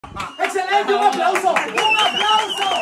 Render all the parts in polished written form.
¡Excelente! ¡Un aplauso! ¡Un aplauso!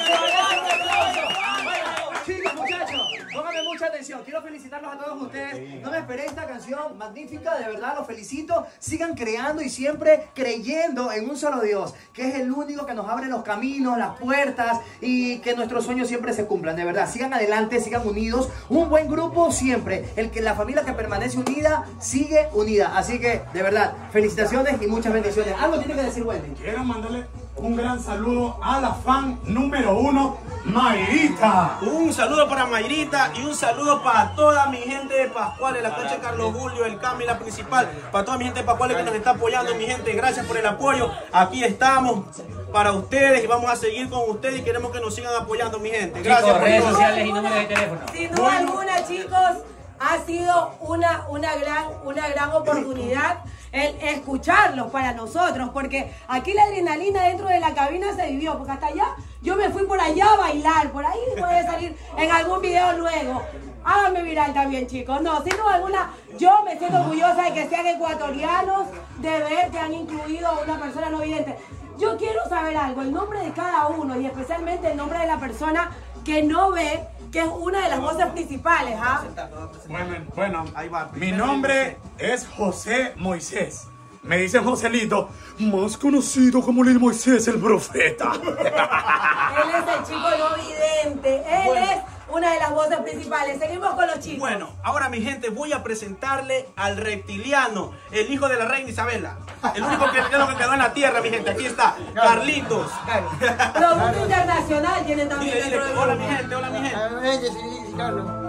Chicos, muchachos, pónganme mucha atención. Quiero felicitarlos a todos ustedes. No me esperé esta canción magnífica, de verdad los felicito. Sigan creando y siempre creyendo en un solo Dios, que es el único que nos abre los caminos, las puertas y que nuestros sueños siempre se cumplan. De verdad, sigan adelante, sigan unidos. Un buen grupo siempre. La familia que permanece unida, sigue unida. Así que, de verdad, felicitaciones y muchas bendiciones. Algo tiene que decir Wendy. Quiero mandarle un gran saludo a la fan número 1, Mayrita. Un saludo para Mayrita y un saludo para toda mi gente de Pascuales, la cancha de Carlos Julio, el Cami, la principal, para toda mi gente de Pascuales que nos está apoyando, mi gente, gracias por el apoyo. Aquí estamos para ustedes y vamos a seguir con ustedes y queremos que nos sigan apoyando, mi gente. Gracias. Chicos, redes sociales y números de teléfono. Sin duda alguna, chicos, ha sido una gran oportunidad el escucharlos para nosotros, porque aquí la adrenalina dentro de la cabina se vivió, porque hasta allá yo me fui por allá a bailar, por ahí puede salir en algún video luego. Háganme viral también, chicos. No, sin duda alguna, yo me siento orgullosa de que sean ecuatorianos, de ver que han incluido a una persona no vidente. Yo quiero saber algo, el nombre de cada uno y especialmente el nombre de la persona que no ve, que es una de las voces principales, ¿ah? Bueno, ahí va. Mi nombre es José Moisés. Me dicen Joselito, más conocido como Lil Moisés, el profeta. Él es el chico no vidente. Él es una de las voces principales. Seguimos con los chicos. Bueno, ahora mi gente, voy a presentarle al reptiliano, el hijo de la reina Isabela. El único que quedó en la tierra, mi gente. Aquí está, Carlitos. Producto internacional tienen también dentro del Hola grupo. mi gente, hola mi gente.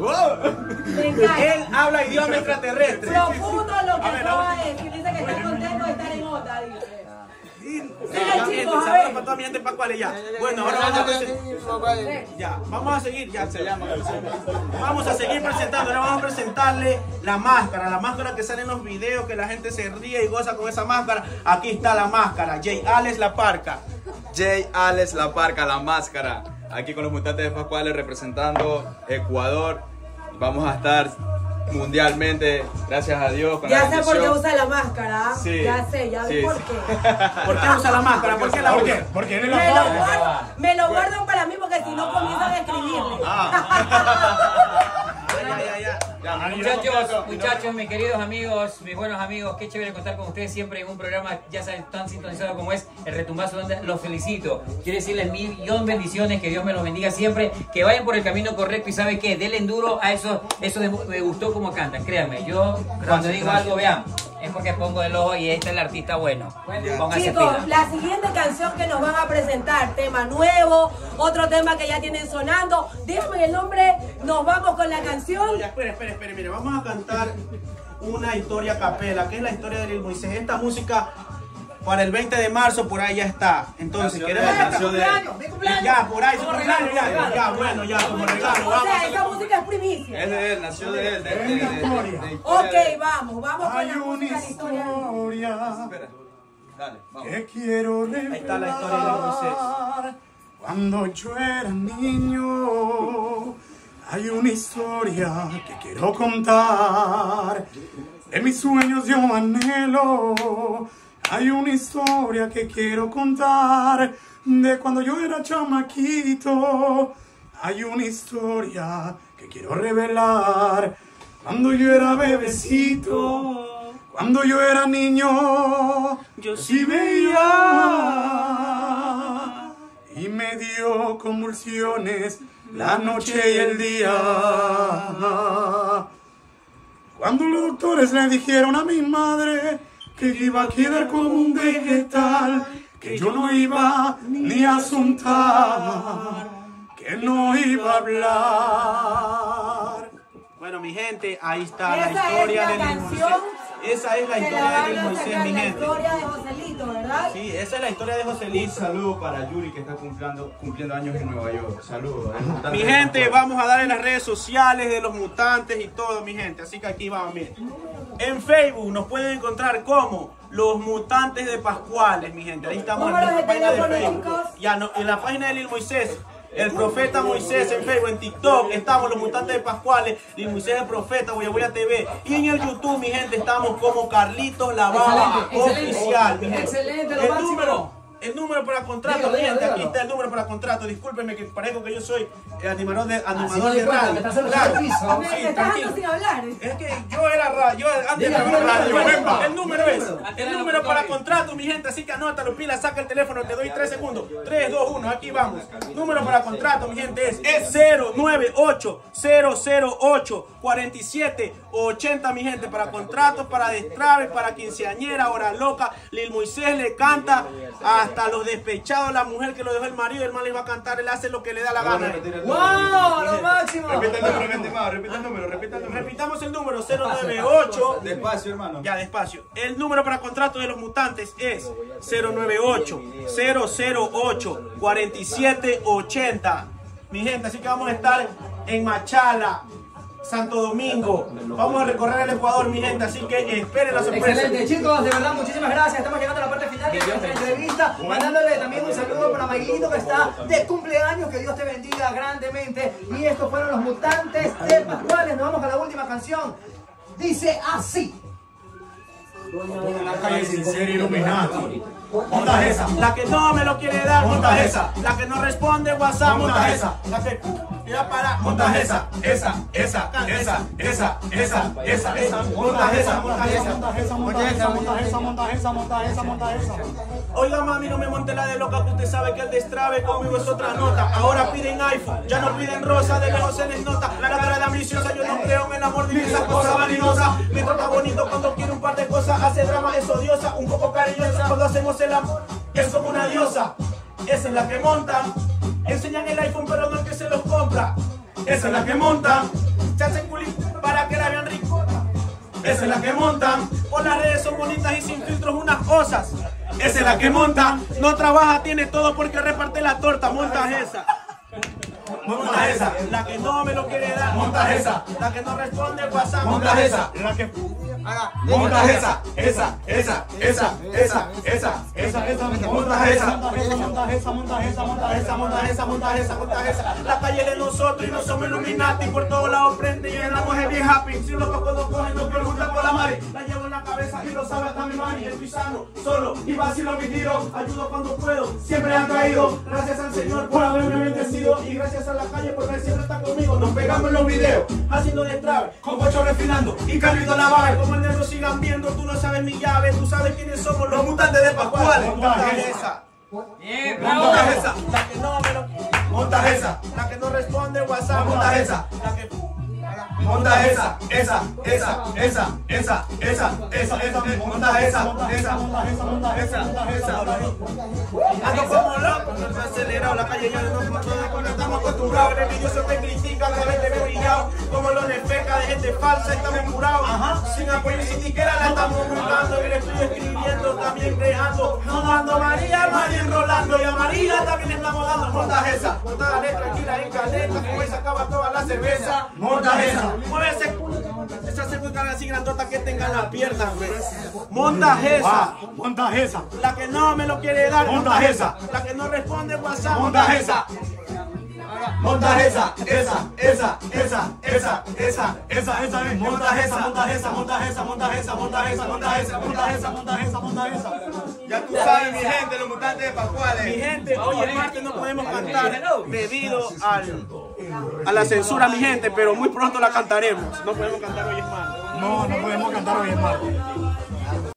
Me encanta. Él habla idioma extraterrestre. Profundo lo que A ver, acaba de decir. Dice que está contento de estar en otra. Dice. Sigan, chicos, a saludos ver. para toda mi gente Pascuales ya. Bueno, ahora vamos a presentar. Ya, vamos a seguir, ya se llama. Vamos a seguir presentando, ahora vamos a presentarle la máscara que sale en los videos, que la gente se ríe y goza con esa máscara. Aquí está la máscara, Jay Alex La Parca. Jay Alex La Parca, la máscara. Aquí con los mutantes de Pascuales representando Ecuador. Vamos a estar mundialmente, gracias a Dios. Con Ya la sé por qué bendición. usa la máscara. Sí. Ya sé, ya vi Sí. por qué. ¿Por qué usa la máscara? ¿Por qué la usa? Porque él Me lo guardan para mí porque si no comienzan a escribirle. Muchachos, mis queridos amigos, mis buenos amigos, qué chévere contar con ustedes siempre en un programa, ya saben, tan sintonizado como es el Retumbazo, donde los felicito. Quiero decirles millón bendiciones, que Dios me los bendiga siempre, que vayan por el camino correcto y ¿sabe qué? Denle duro a eso me gustó como cantan, créanme. Yo cuando digo algo, vean, es porque pongo el ojo y este es el artista bueno. Pónganse Chicos, pila. la siguiente canción que nos van a presentar, tema nuevo, otro tema que ya tienen sonando. Díganme el nombre, nos vamos con la canción. Ya, espere, mire, vamos a cantar una historia a capela, que es la historia de Lil Moisés. Esta música para el 20 de marzo por ahí ya está. Entonces, queremos ¡Mi cumpleaños! ya, por ahí, su cumpleaños, ya, bueno, ya, como regalo, O vamos. sea, esa música es primicia. Es de él, nació de él. Ok, vamos con Hay la una música, la historia. historia Espera, dale, vamos. que quiero revelar. Ahí está la historia de Moisés. Cuando yo era niño, hay una historia que quiero contar. De mis sueños yo anhelo. Hay una historia que quiero contar. De cuando yo era chamaquito. Hay una historia que quiero revelar. Cuando yo era bebecito. Cuando yo era niño, yo sí veía y me dio convulsiones la noche y el día. Cuando los doctores le dijeron a mi madre que iba a quedar como un vegetal, que yo no iba ni a asuntar, que no iba a hablar. Bueno, mi gente, ahí está la Esa historia es de la Lil Moisés. canción Esa es la que historia la de van Lil a Moisés, sacar, mi la gente. historia de Joselito, ¿verdad? Sí, esa es la historia de Joselito. Un saludo para Yuri que está cumpliendo años en Nueva York. Saludos. Mi gente, vamos a darle las redes sociales de los mutantes y todo, mi gente. Así que aquí vamos, miren. En Facebook nos pueden encontrar como Los Mutantes de Pascuales, mi gente. Ahí estamos en Número de la página de teléfono, Facebook. chicos. Ya, no, en la página de Lil Moisés El Profeta Moisés en Facebook, en TikTok, estamos los Mutantes de Pascuales, y Moisés el Profeta, Guayaguaya TV. Y en el YouTube, mi gente, estamos como Carlitos La Baba Oficial. Mi gente. Excelente, lo El máximo. número para contrato, mi gente, aquí está el número para contrato. Discúlpenme que parezco que yo soy animador de radio. Me estás haciendo el piso. Me estás dejando sin hablar. Es que yo era radio, antes Diga, era radio. diga. El número es, el número para contrato, mi gente, así que anótalo, pila, saca el teléfono, te doy 3 segundos. 3, 2, 1, aquí vamos. Número para contrato, mi gente, es 098-008-4780, mi gente, para contratos, para destraves, para quinceañera, hora loca. Lil Moisés le canta hasta los despechados, la mujer que lo dejó el marido, el man le va a cantar, él hace lo que le da la gana. ¡Wow! ¡Lo máximo! Repite el número, repite el número. Repitamos el número, 098. Despacio, hermano. Ya, despacio. El número para contrato de los mutantes es 098-008-4780. Mi gente, así que vamos a estar en Machala, Santo Domingo. Vamos a recorrer el Ecuador, mi gente, así que esperen la sorpresa. Excelente, chicos, de verdad, muchísimas gracias. Estamos llegando a la parte final de nuestra entrevista. Mandándole también un saludo para Maylito, que está de cumpleaños. Que Dios te bendiga grandemente. Y estos fueron los Mutantes de Pascuales. Nos vamos a la última canción. Dice así. La calle sincera Illuminati. Monta esa. La que no me lo quiere dar, Monta esa. La que no responde WhatsApp, Monta esa. La que ya para, Monta esa. Oiga, mami, no me monte la de loca, que usted sabe que el destrave conmigo es otra nota. Ahora piden iPhone, ya no piden rosa, de lejos se les nota. La cara de ambiciosa, yo no creo en el amor de esa cosa valiosa. Me trata bonito cuando quiere un par de cosas, hace drama, es odiosa, un poco cariñosa. Cuando hacemos el amor, es como una diosa. Esa es la que montan, enseñan el iPhone, pero no es que se los compra. Esa es la que montan, se hacen culín para que la vean rico. Esa es la que montan, por las redes son bonitas y sin filtros unas osas. Esa es la que montan, no trabaja, tiene todo porque reparte la torta. Monta esa. Monta esa, la que no me lo quiere dar. Monta esa, la que no responde el WhatsApp. Monta esa, la que monta esa, esa, monta esa. La calle de nosotros y no somos Illuminati. Por todos lados prende y llenamos el bien happy. Si los pocos no cogen, no preguntan por la madre. La llevo en la cabeza y lo sabe hasta mi mani. Estoy sano, solo y vacilo mi tiro. Ayudo cuando puedo, siempre han traído. Gracias al Señor por haberme bendecido. Y gracias a la calle porque siempre está conmigo. Nos pegamos en los videos, haciendo destraves, con Pocho refinando y Carlito la baba. Como el negro sigan viendo, tú no sabes mi llave, tú sabes quiénes somos los Mutantes de Pascuales. Monta esa. Bien, bravo. Monta esa. La que no me lo... Monta esa. La que no responde WhatsApp. Monta esa. La que... Monta esa, ando como loco, no está acelerado, la calle ya no estamos acostumbrados, el envidioso te critica, cada vez te veo brillado, como los de feca de gente falsa, estamos empurados, sin apoyo y sin tiquera la estamos buscando, y le estoy escribiendo, también creando, no dando María, María enrolando, y a María también estamos dando, monta esa, dale tranquila en caleta, que hoy se acaba toda la cerveza, monta esa. Muévese, esa se carga así grandota que tenga la pierna, güey. Monta esa. Monta esa. La que no me lo quiere dar. Monta esa. La que no responde WhatsApp. Monta esa. Monta esa. Ya tú sabes, mi gente, los Mutantes de Pascuales. Mi gente, hoy el martes no podemos cantar debido a la censura, mi gente, pero muy pronto la cantaremos. No podemos cantar hoy es martes. No podemos cantar hoy en martes.